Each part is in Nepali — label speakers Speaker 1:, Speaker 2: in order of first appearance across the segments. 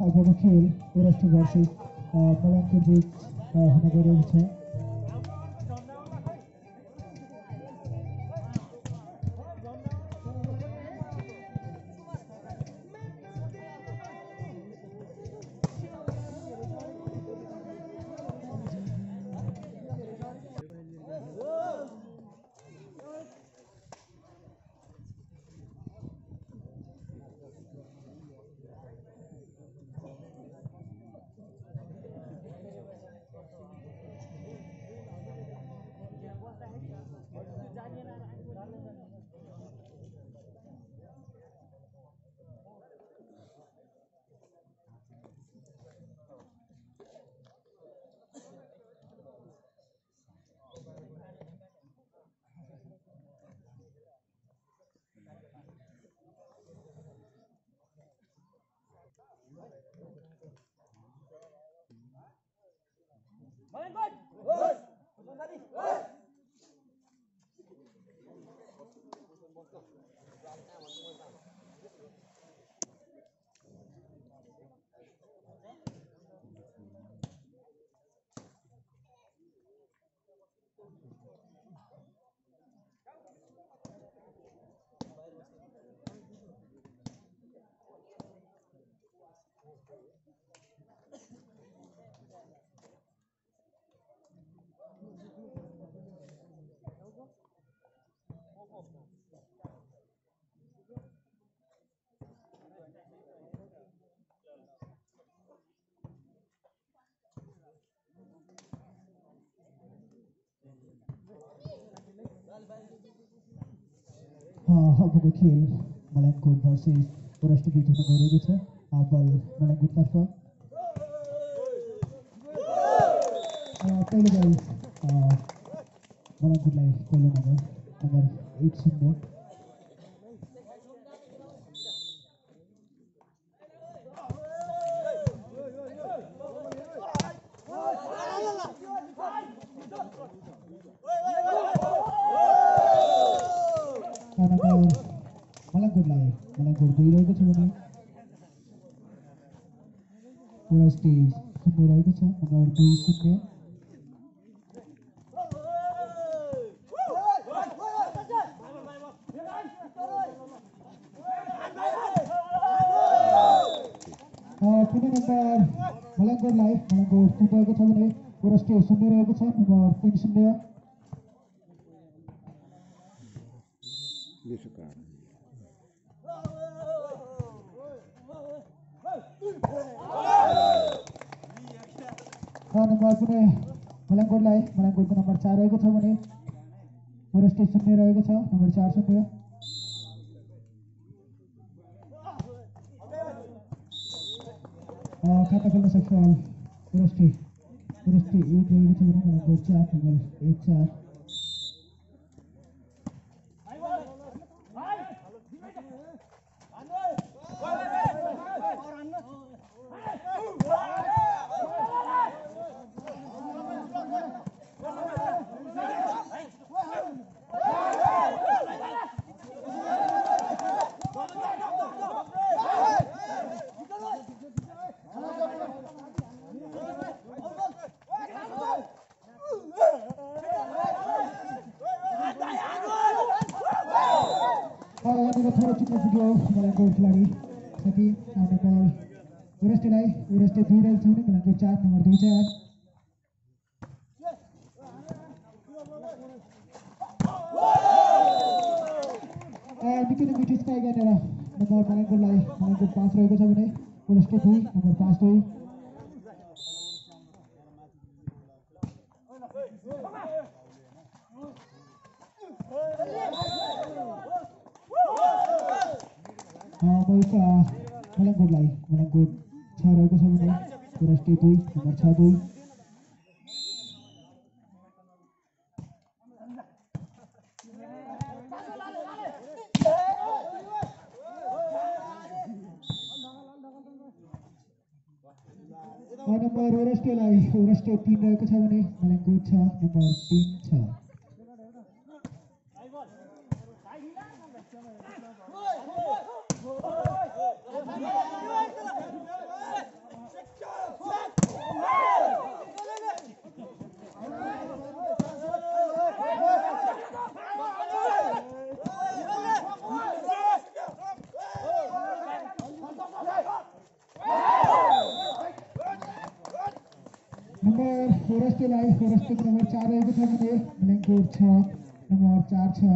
Speaker 1: अबको खेल ओरेस्टे भर्सेस मलयाङको बीच हुन गइरहेको छ। अबको खेल मलयाङको भर्सेस ओरेस्टे बीच हुन गइरहेको छ। बल मलयाङकोतर्फ पहिलो बल मलयाङकोटलाई पहिलो नम्बर 1-0। मलयाङकोट गइरहेको छ भने ओरेस्टे 0 रहेको छ। नम्बर 2-0। पुनः नम्बर मलयाङकोट जितेको छ भने ओरेस्टे 0 रहेको छ। नम्बर 3-0। नम्बर पुनः मलयाङकोटको नम्बर 4 रहेको छ भने ओरेस्टे 0 रहेको छ। नम्बर 4-0। खाता खेल्न सक्छ ओरेस्टे 1 रहेको छ भने मलयाङकोट 4। नम्बर 1-4। थोड़ा चुक्न पुग्यो मलयाङकोट खेलाडी साथी। नम्बर ओरेस्टे 2 रहेको छ भने मलयाङकोट 4। नम्बर 2-4। निकै नै मिठो स्ट्राइक गरेर नम्बर मलयाङकोट 5 रहेको छ भने ओरेस्टे 2। नम्बर 5-2। मलयाङकोट 6 रहेको छ भने ओरेस्टे 2। नम्बर 6-2। नम्बर ओरेस्टे 3 रहेको छ भने मलयाङकोट 6। नम्बर 3-6। नंबर फोरेस्टलाई फोरेस्टको नम्बर 4 रहेको छ भने मलङकोट 6 नम्बर 4 छ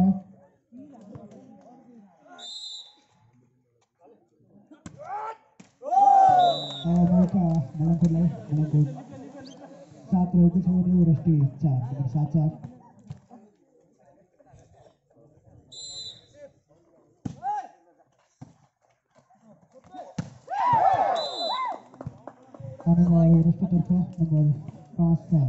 Speaker 1: मौका मलङकोटलाई मलङकोट 7 रहेको छ भने फोरेस्टी 4 नम्बर 7 नम्बर फोरेस्टतर्फ नम्बर 5 छ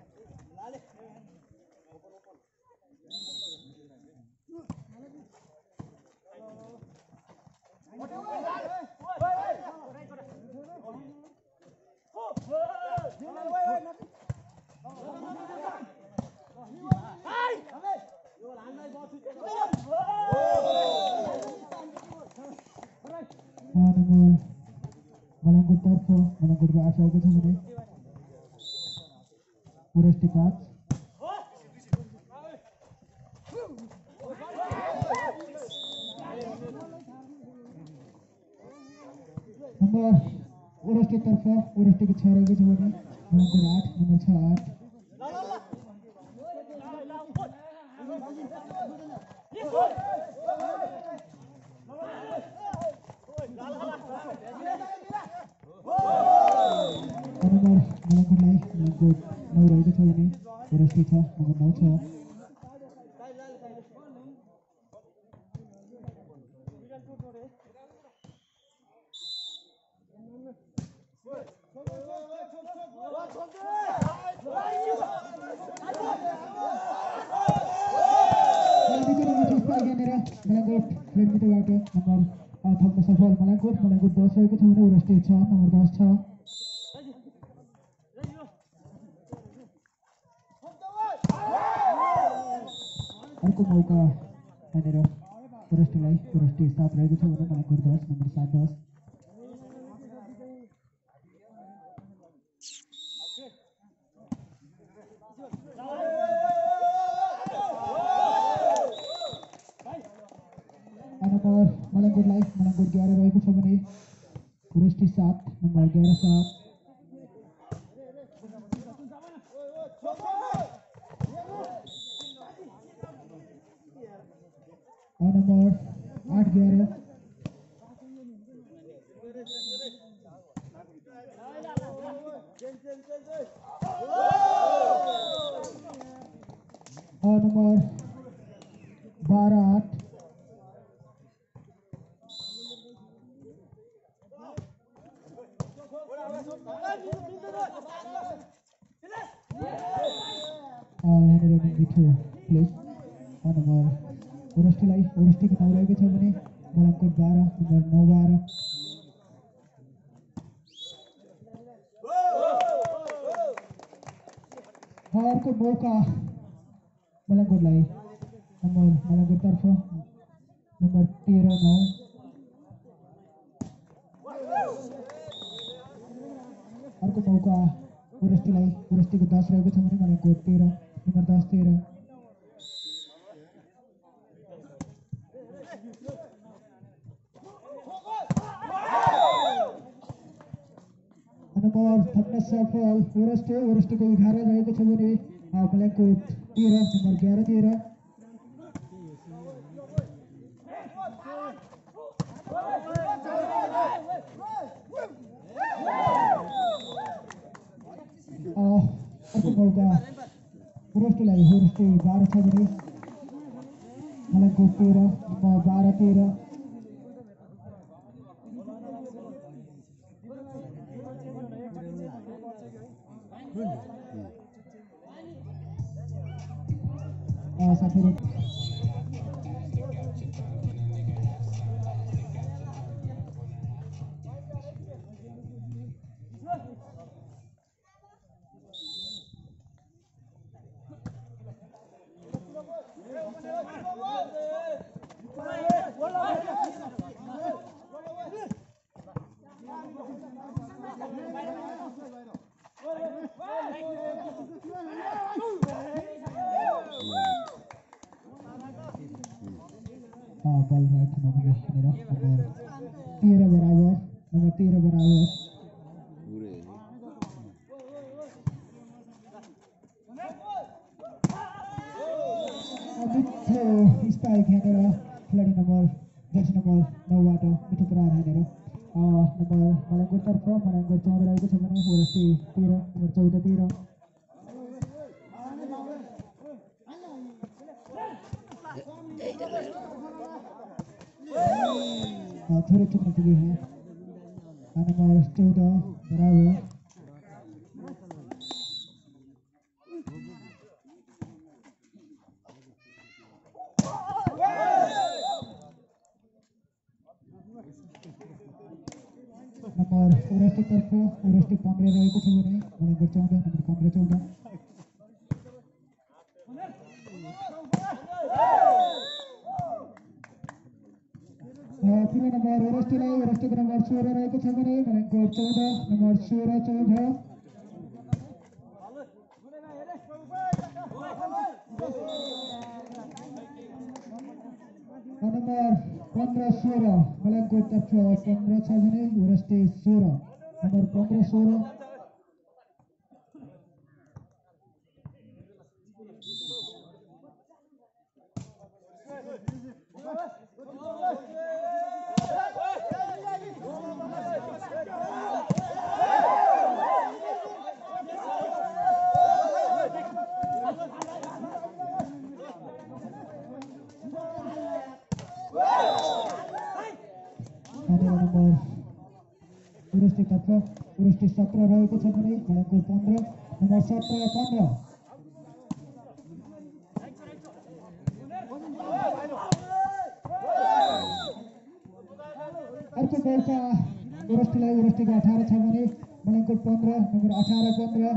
Speaker 1: नम्बर मलङकोटतर्फ मलङकोटको 8 रहेको छ भने फोरेस्टी 5 नम्बर फोरेस्टीतर्फ फोरेस्टीको 6 रहेको छ भने मलङकोट 8 नम्बर 6 8 नम्बर मलङकोटलाई मलङकोट 9 रहेको छ भने फोरेस्टी 6 नम्बर 9 छ मलङकोट खेलमिटोबाट नम्बर थप्न सफल मलङकोट 10 रहेको छ भने फोरेस्टी 6 नम्बर 10 छ अर्को मौका यहाँनिर फोरेस्टीलाई फोरेस्टी 7 रहेको छ भने मलङकोट 10 नम्बर 7 10 नम्बर मलङकोटलाई मलङकोट 11 रहेको छ भने फोरेस्टी 7 नम्बर 11 7 नम्बर 8 11 नम्बर 12 8 यहाँनिर मिठो प्लेस नम्बर फोरेस्टीलाई फोरेस्टीको 9 रहेको छ भने मलङकोट 12 नम्बर 9 12 अर्को मौका मलङकोटलाई नम्बर मलङकोटतर्फ नम्बर 13 9 अर्को मौका फोरेस्टीलाई फोरेस्टीको 10 रहेको छ भने मलङकोट 13 नम्बर 10 13 नम्बर थप्न सफल फोरेस्टीको 11 रहेको छ भने मलङकोट 13 नम्बर 11 13 अर्को मौका फोरेस्टीलाई फोरेस्टी 12 छ भने मलङकोट 13 नम्बर 12 13 साथीहरू ball right नंबर 13 बराबर नंबर 13 बराबर मिठो स्पाइक यहाँनिर खेलाडी नम्बर जर्सी नम्बर 9 बाट मिठो प्रहार हानेर नम्बर मलङ्गुरतर्फ मलङ्गुर 14 रहेको छ भने ओरस्टी 13 नम्बर 14 13 थोरै चुक्न पुगे हैं नम्बर 14 बराबर नम्बर ओरस्टी तर्फ ओरस्टी 15 रहेको छ भने मलङ्गुर 14 नम्बर 15 14 पुरै नम्बर ओरस्टीलाई ओरस्टीको नम्बर 16 रहेको छ भने मलङ्गुर 14 नम्बर 16 14 नम्बर 15 16 मलङ्गुर तर्फ 15 छ भने ओरस्टी 16 नम्बर 15 16 ओरस्टी तर्फ ओरस्टी 17 रहेको छ भने मलङ्गुर 15 नम्बर 17 15 अर्को गोलका ओरस्टीलाई ओरस्टीको 18 छ भने मलङ्गुर 15 number 18 15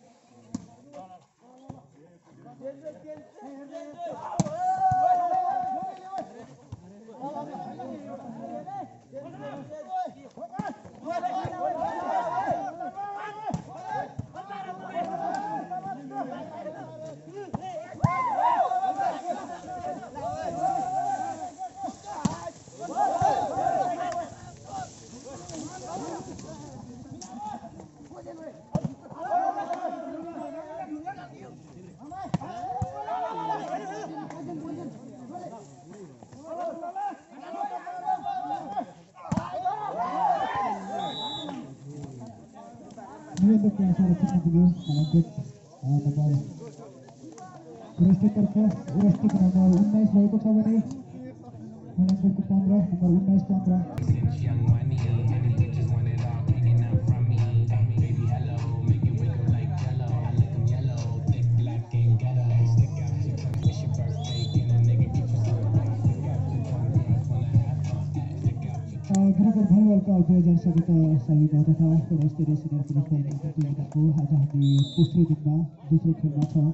Speaker 1: untuk kelasa recik dulu lanjut nomor Uresti तर्फ Uresti के नंबर 19 रहेको छ भने मलङ्गुरको 15 नम्बर 19 15 गिरिजन भलिबलका 2017 सालमा तथा राष्ट्रिय सिनियर पुरुष भलिबल प्रतियोगिताको आज हामी तेस्रो दिनमा दोस्रो खेलमा छौँ।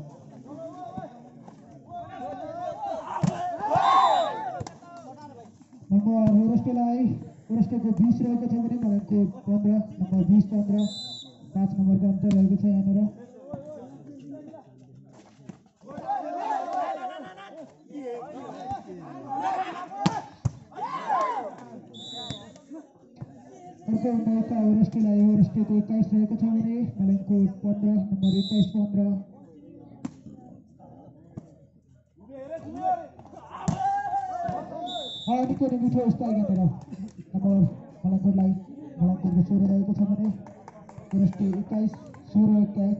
Speaker 1: नम्बर ओरस्टीको 20 रहेको छ भने मलङ्गुर 15 नम्बर 20 15 5 नम्बरको अन्तर रहेको छ यहाँनिर। अर्को मौका ओरस्टीलाई ओरस्टीको 21 रहेको छ भने मलङ्गुर 15 नम्बर 21 15 निकै नै मिठो स्पाइक यहाँनिर नम्बर मलङ्गुरलाई मलङ्गुरको 16 रहेको छ भने ओरस्टी 21 16 21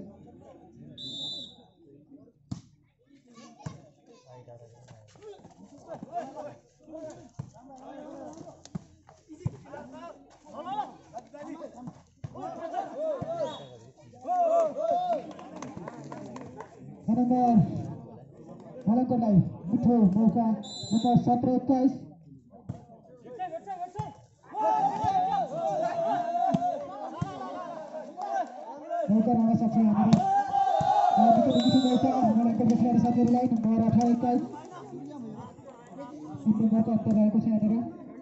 Speaker 1: नम्बर मलङ्गुरलाई मिठो मौका नम्बर 17 21 मौका रहन सक्छ यहाँनिर निकै मिठो मौका मलङ्गुरको खेलाडी साथीहरूलाई नम्बर 18 21 नम्बरको अन्तर रहेको छ यहाँनिर।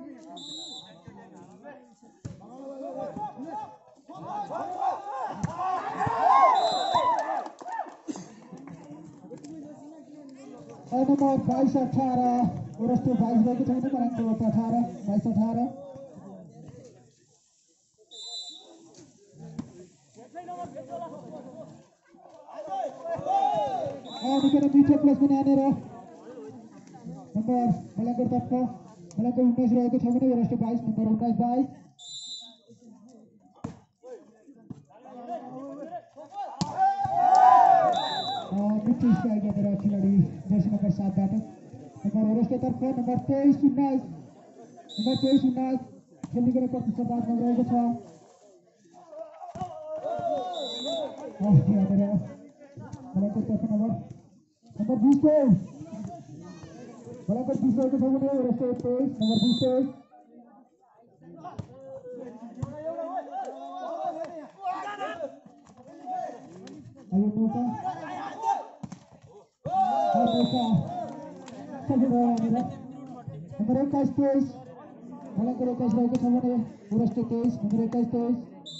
Speaker 1: नम्बर 22 18 ओरस्टी 22 रहेको छ भने मलङ्गुर 18 22 18 निकै नै मिठो प्लेसमेन्ट यहाँनिर नम्बर मलङ्गुरतर्फ मलङ्गुर 19 रहेको छ भने वरिष्ठ 22 नम्बर 19 22 मिठी स्ट्राइक गरेर खेलाडी जर्सी नम्बर 7 बाट नम्बर वरिष्ठतर्फ नम्बर 23 19 खेल्ने प्रतिस्पर्धामा रहेको छ मलङ्गुरतर्फ नम्बर 20 मलङ्गुर 20 रहेको छ भने वरिष्ठ 23 नम्बर 20 आयो मौका नम्बर 21 मलङ्गुर 21 रहेको छ भने वरिष्ठ 23 नम्बर 21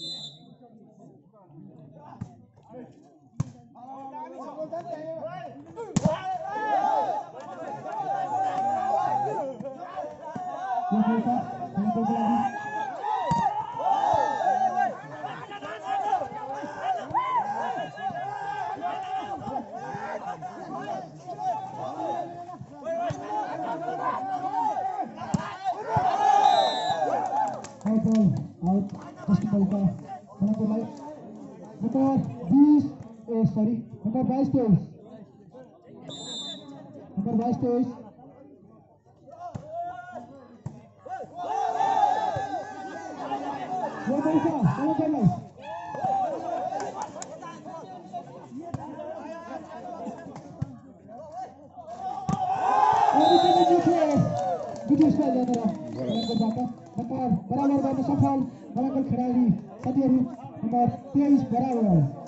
Speaker 1: नम्बर 22 बराबर गर्न सफल मलङ्गुर खेलाडी साथीहरू नम्बर 23 बराबर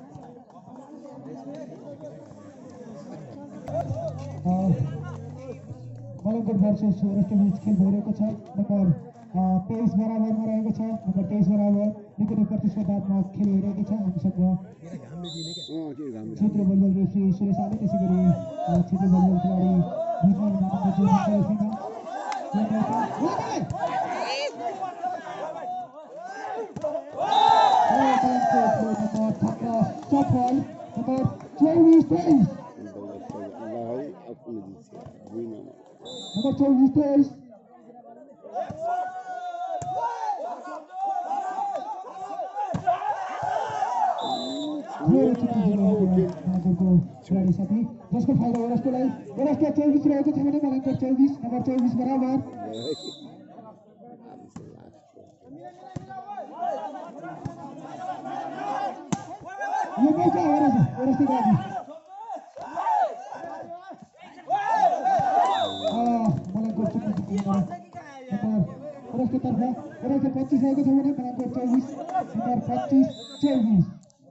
Speaker 1: मलङ्गुर भर्सेस वरिष्ठ बीच खेल भइरहेको छ नम्बर 23 बराबरमा रहेको छ नम्बर 23 बराबर निकै नै प्रतिस्पर्धात्मक खेल भइरहेको छ हामीसँग क्षेत्र बलबल रेफ्री सुरेश आले त्यसै गरी क्षेत्र बलबल खेलाडी भुजमल सफल नम्बर 24 नम्बर 24 खेलाडी साथी जसको फाइदा वरिष्ठलाई वरिष्ठ 24 रहेको छ भने मलङ्गुर 24 नम्बर 24 बराबर यो मौका वरिष्ठ गाडी मलङ्गुर वरिष्ठतर्फ वरिष्ठ 25 रहेको छ भने मलङ्गुर 24 नम्बर 25 24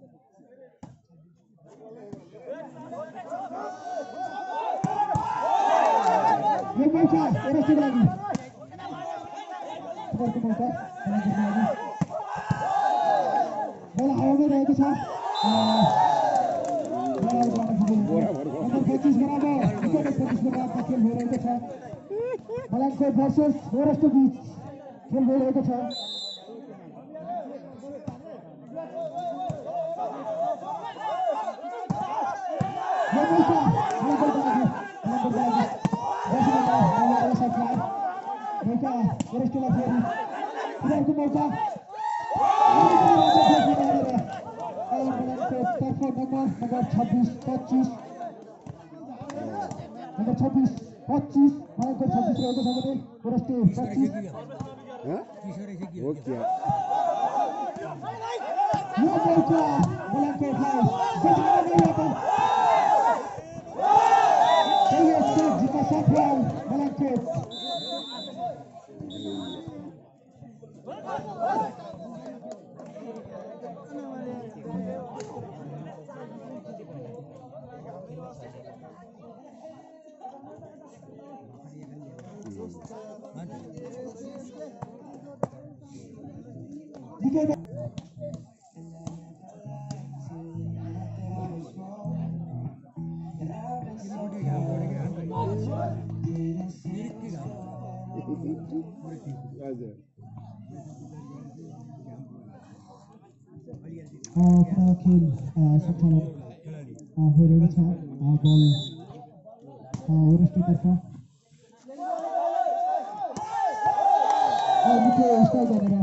Speaker 1: यो मौका वरिष्ठ गाडी मौका बल हावामै रहेको छ नम्बर 25 बराबर निकै प्रतिस्पर्धात्मक खेल भइरहेको छ मलङ्गुर भर्सेस वरिष्ठ बीच खेल भइरहेको छ यो मौका मौका वरिष्ठलाई फेरि उनीहरूको मौका नम्बर 26 25 नम्बर 26 25 मलङ्गुर 26 रहेको छ भने वरिष्ठ 25 यो मौका मलङ्गुरलाई जित्न सफल मलङ्गुर खेल सञ्चालन भइरहेको छ बल वरिष्ठतर्फ मुख्य स्ट्राइक गरेर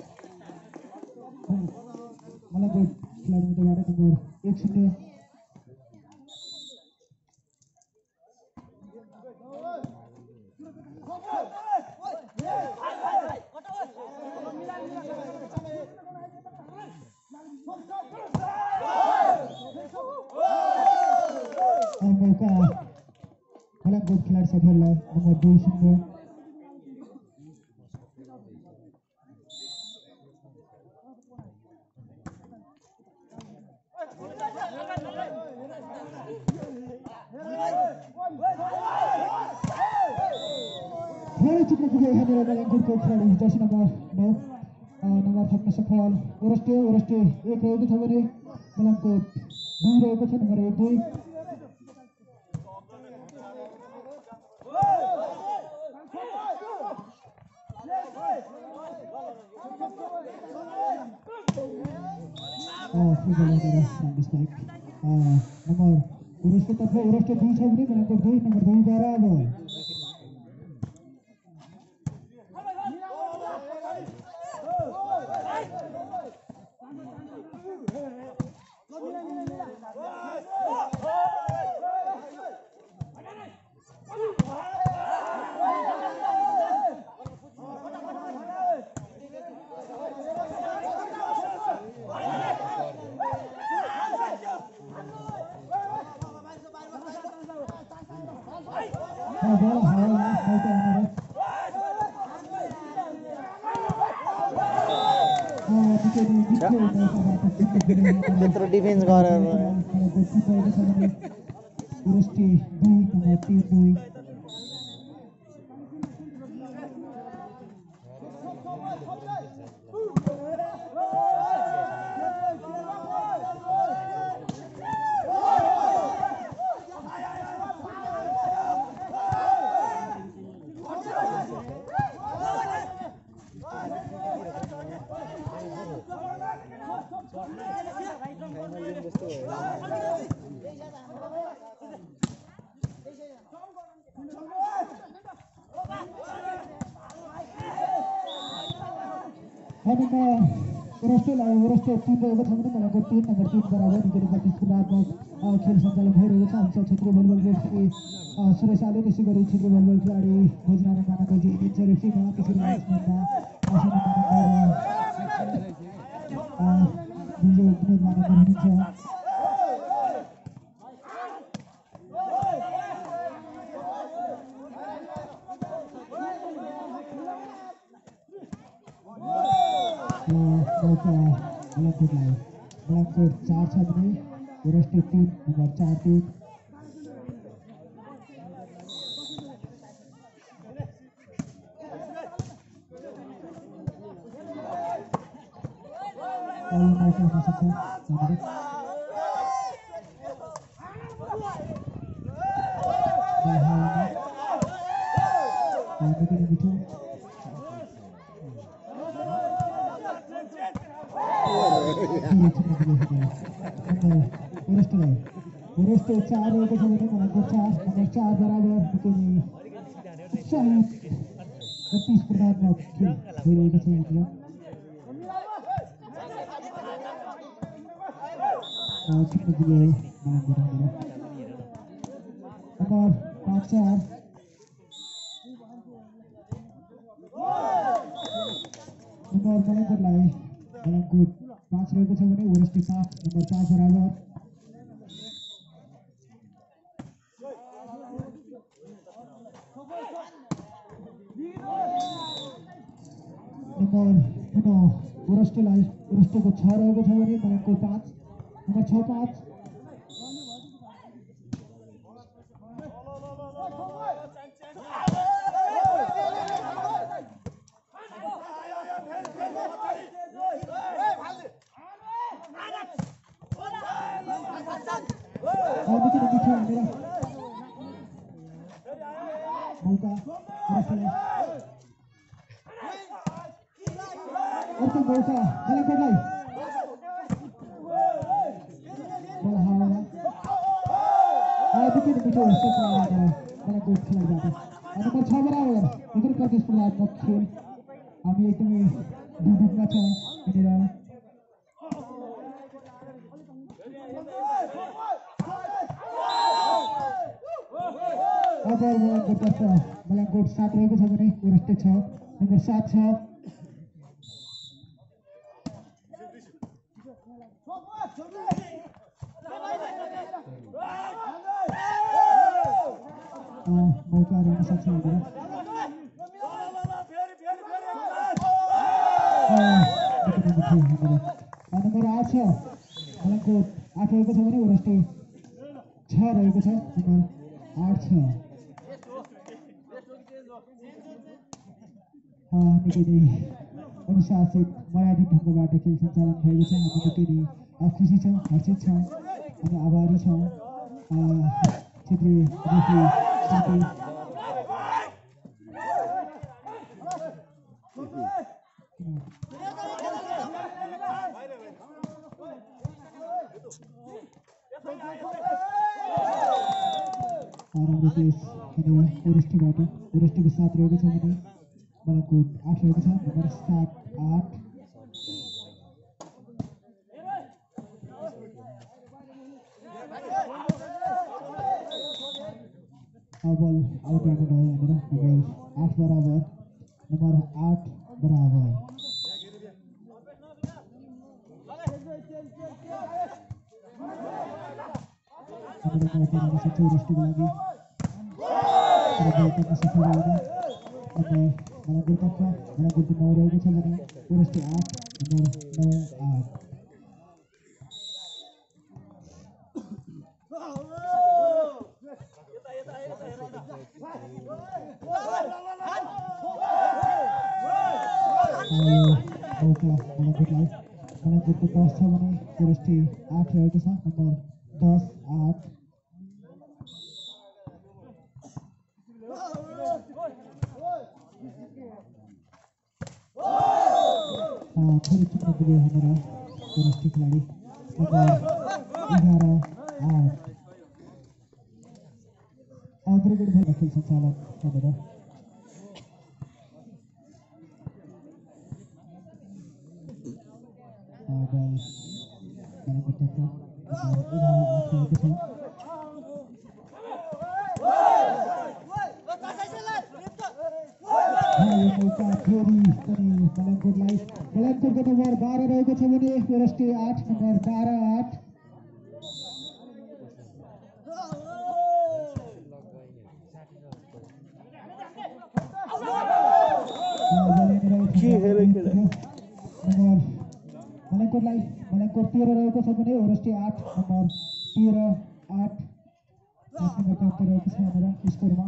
Speaker 1: मलाई को खेलाडी मित्रबाट नम्बर 1-0 मौका मलङ्गुट खेलाडी साथीहरूलाई नम्बर 2-0 चुक्न पुगे यहाँनिर मलङ्गुटको खेलाडी जर्सी नम्बर 9 नम्बर थप्न सफल ओरस्टे 1 रहेको छ भने मलङ्गुट 2 रहेको छ नम्बर 1-2 नम्बर ओरस्टे तर्फ ओरस्टे 2 छ भने मलङ्गुट 2 नम्बर 2 बराबर
Speaker 2: त्यत्रो डिफेन्स गरेर ओरस्टे 3 रहेको छ भने मलङ्गुट 3 नम्बर 3 बराबर निकै प्रतिस्पर्धात्मक खेल सञ्चालन भइरहेको छ हुन्छ क्षेत्रीय भलिबल रेफ्री सुरेश आले त्यसै गरी क्षेत्रीय भलिबल खेलाडी भोजनारायण मानकजी दिन्छ रेफ्रीमा त्यसरी म्याचमा विजय विनोद मानक हुनुहुन्छ मलङ्गुट 4 छ भने ओरस्टे 3 नम्बर 4-3 मौका हुन सक्छ ओरस्टे 4 रहेको छ भने मलङ्गुट 4 नम्बर 4 बराबर प्रतिस्पर्धात्मक खेल भइरहेको छ यहाँनिर नम्बर 5-4 नम्बर मलङ्गुटलाई मलङ्गुट 5 रहेको छ भने ओरस्टे 5 नम्बर 5 बराबर नम्बर ओरस्टेको 6 रहेको छ भने मलङ्गुट 5 नम्बर 6-5 नम्बर 6 बराबर निकै प्रतिस्पर्धात्मक खेल हामी एकदमै दुःखमा छौँ यहाँनिर अब मलङकोटतर्फ मलङकोट 7 रहेको छ भने ओरेस्टे 6 नम्बर 7 छ मौका रहन सक्छ भनेर नम्बर 8 छ मलङकोट 8 रहेको छ भने ओरेस्टे 6 रहेको छ नम्बर 8 छ निकै नै अनुशासित मर्यादित ढङ्गबाट खेल सञ्चालन भएको छ हामी निकै नै खुसी छौँ हर्षित छौँ अनि आभारी छौँ क्षेत्रीय रेफ्री साथी राम्रो पेस यहाँनिर ओरेस्टीको 7 रहेको छ भने मलङकोट 8 रहेको छ नम्बर 7 8 बल आउट राख्नु भयो यहाँनिर नम्बर 8 बराबर नम्बर 8 बराबर ओरेस्टीको लागि सफल भएन मलङकोटतर्फ मलङकोटको 9 रहेको छ भने ओरेस्टी 8 नम्बर 9 8 मलङकोटको 10 छ भने ओरेस्टी 8 रहेको छ नम्बर 10 8 फेरि चुक्न पुग्यो हाम्रो ओरेस्टी खेलाडी नम्बर 11 8 अग्रगण भएर खेल सञ्चालन गरेर मलङकोटतर्फ नम्बर 11 8 रहेको छ मौका फेरि पनि मलङकोटको नम्बर 12 रहेको छ भने ओरेस्टी 8 नम्बर 12 8 मलङकोट 13 रहेको छ भने ओरेस्टी 8 नम्बर 13 8 नम्बर 13 रहेको छ यहाँनिर स्कोरमा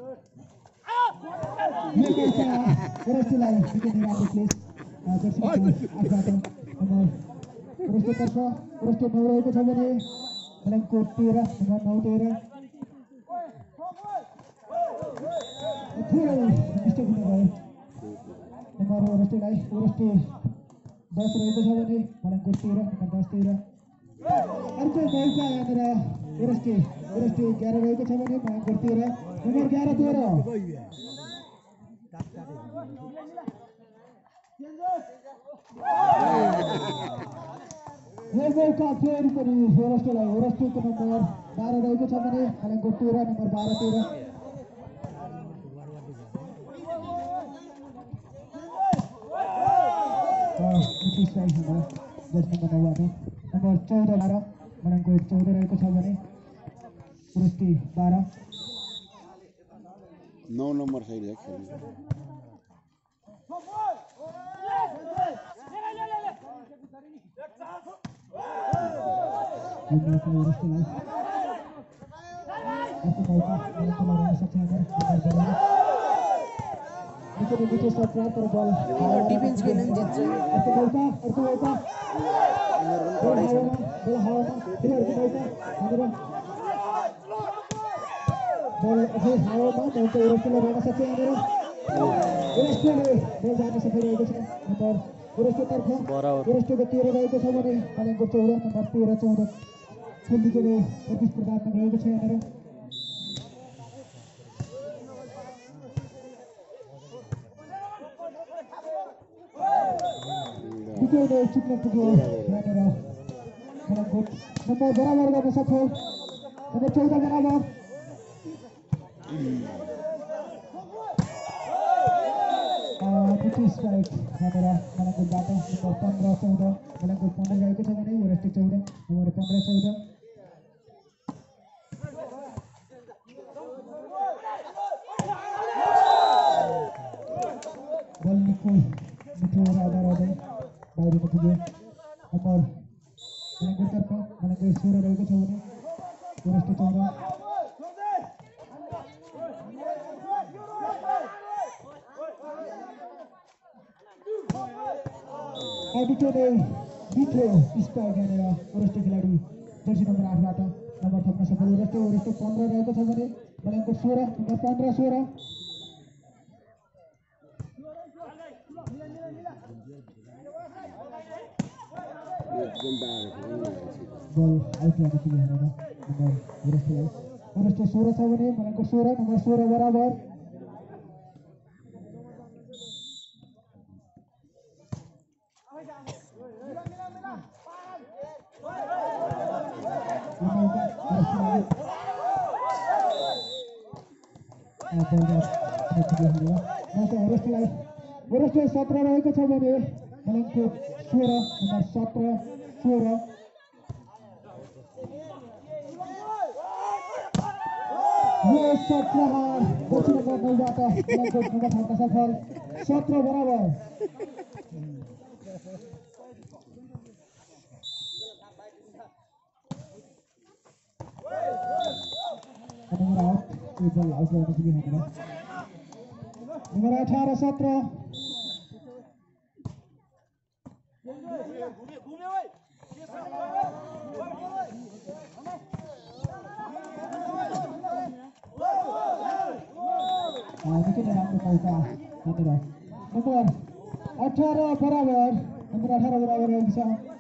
Speaker 2: ओरेस्टीलाई निकै नै राम्रो प्लेस आठबाट नम्बर ओरेस्टीतर्फ ओरेस्टी 9 रहेको छ भने मलङकोट 13 नम्बर 9 13 थोरै मिस्टेक हुन गयो नम्बर ओरेस्टीलाई ओरेस्टी 10 रहेको छ भने मलङकोट 13 नम्बर 10 13 अर्को मौका यहाँनिर ओरेस्टी 11 रहेको छ भने मलङकोट 13 नम्बर 11 13 यो मौका फेरि पनि ओरेस्टीको नम्बर 12 रहेको छ भने मलङकोट 13 नम्बर 12 13 नम्बर 14 मलङकोट 14 रहेको छ भने ओरेस्टी 12
Speaker 3: 9 नंबर सही है खेल
Speaker 1: डिफेन्स खेल्न जित्छ
Speaker 2: बल अझै हावामा मौका ओरेस्टीलाई गर्न सक्छ यहाँनिर ओरेस्टीले बल जान सकिरहेको छ नम्बर ओरेस्टीतर्फ ओरेस्टीको 13 रहेको छ भने मलङकोट 14 नम्बर 13 14 खेल निकै नै प्रतिस्पर्धात्मक रहेको छ यहाँनिर चुक्न पुग्यो यहाँनिर मलङकोट नम्बर बराबर गर्न सफल नम्बर 14 बराबर मिठी स्ट्राइक यहाँनिर मलङकोटबाट नम्बर 15-14 मलङकोट 15 गएको छ भने युवराष्ट्र 14 नम्बर 15-14 बल निको मिठो राधा राधै बाहिर पुग्यो नम्बर मलङकोटतर्फ मलङकोट 16 रहेको छ भने युवराष्ट्र 14 मिठो स्पाइक यहाँनिर युवराष्ट्र खेलाडी जर्सी नम्बर 8 बाट नम्बर थप्न सफल युवराष्ट्र 15 रहेको छ भने मलङकोट 16 नम्बर 15-16 बल आउट लाग्यो कि भनेर नम्बर युवराष्ट्र 16 छ भने मलङकोट 16 नम्बर 16 बराबर युवराष्ट्र 17 रहेको छ भने मलङकोट 16 नम्बर 17-16 यो सट प्रहार दक्षिण गोलबाट मलङकोट नम्बर 7 सफल 17 बराबर नम्बर आउट बल आउट गर्न पुग्यो यहाँनिर नम्बर 18-17 निकै नै राम्रो मौका यहाँनिर नम्बर 18 बराबर नम्बर 18 बराबर रहेको छ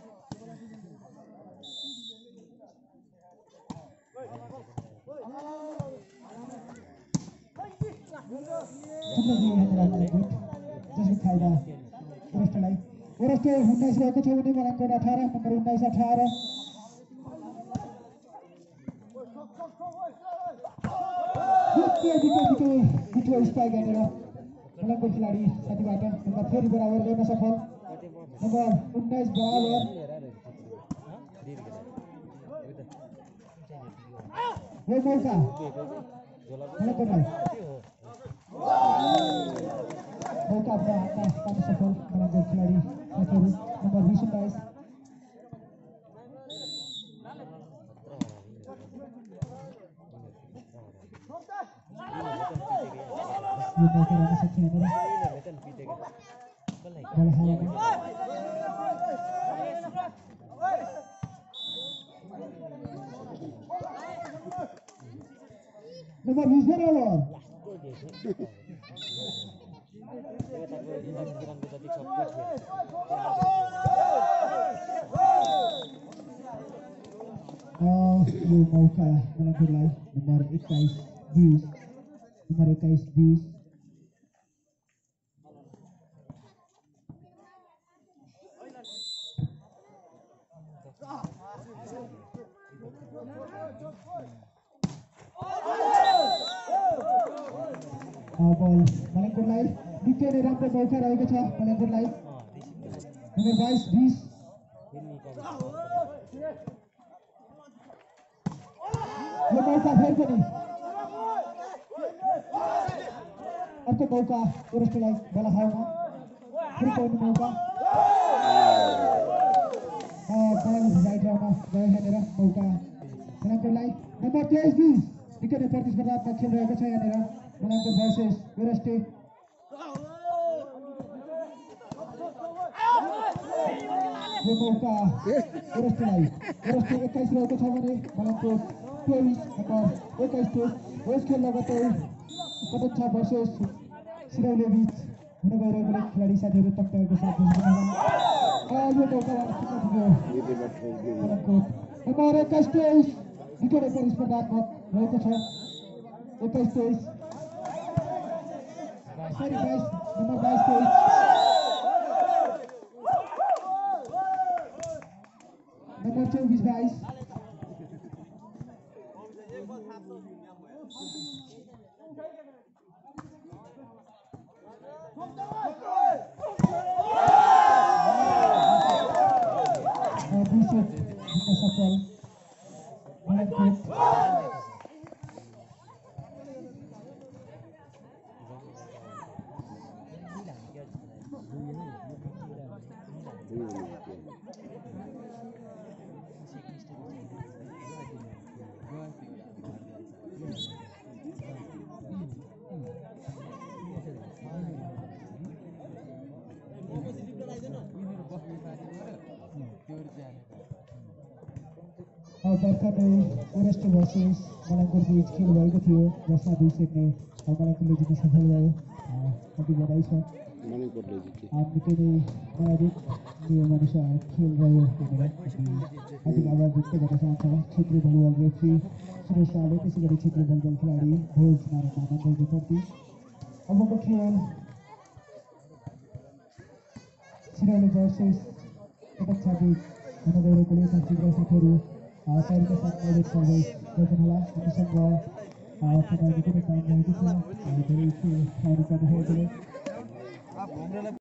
Speaker 2: जसको फाइदा युवराष्ट्रलाई युवराष्ट्र 19 रहेको छ भने मलङकोट 18 नम्बर 19-18 मिठो स्पाइक यहाँनिर मलङकोट खेलाडी साथीबाट नम्बर फेरि बराबर गर्न सफल नम्बर 19 बराबर यो मौका मलङकोटलाई मौका आफ्नो हातमा पाउन सफल मलङकोट खेलाडी साथीहरू नम्बर 20-22 यो मौका रहन सक्छ यहाँनिर बल हावामा नम्बर 20 बराबर यो मौका मलङकोटलाई नम्बर 21-20 नम्बर 21-20 बल मलङकोटलाई निकै नै राम्रो मौका रहेको छ मलङकोटलाई नम्बर 22-20 यो मौका फेरि पनि अर्को मौका युवराष्ट्रलाई बल हावामा फेरि पाउने मौका राइट राउन्डमा गयो यहाँनिर मौका मलङकोटलाई नम्बर 23-20 निकै नै प्रतिस्पर्धात्मक खेल रहेको छ यहाँनिर मलङकोट भर्सेस युवराष्ट्र यो मौका युवराष्ट्रलाई युवराष्ट्र 21 रहेको छ भने मलङकोट 23 नम्बर 21 यस खेल लगतै कटच्छा भर्सेस सिरौले बीच हुन गइरहेको खेलाडी साथीहरू तक्ताहरूको साथ यो मौकाबाट मलङकोट नम्बर 21-23 निकै नै प्रतिस्पर्धात्मक रहेको छ 21-23 नम्बर 22-23 नम्बर 24-22 सफल भर्खरै ओरेस्ट भर्सेस मलङ्गुर बीच खेल भएको थियो जसमा 2 सेटले मलङ्गुरले जित्न सफल भयो कति बधाई छ निकै नै न्यायाधिक नियमअनुसार खेल रह्यो भनेर अधिक आभार व्यक्त गर्न चाहन्छ क्षेत्रीय भलिबल रेफ्री सुरेश शाहले त्यसै गरी क्षेत्रीय भलिबल खेलाडी भोज नारायण आनन्दको प्रति अबको खेल सिराले भर्सेस पटक छापी हुन गइरहेकोले संक्षिप्त साथीहरू तयारीका साथ मैले सर्भे गर्छन् होला हामीसँग तपाईँहरूको कुनै काम रहेको छ धेरै के खुवाउनु पर्ने भएकोले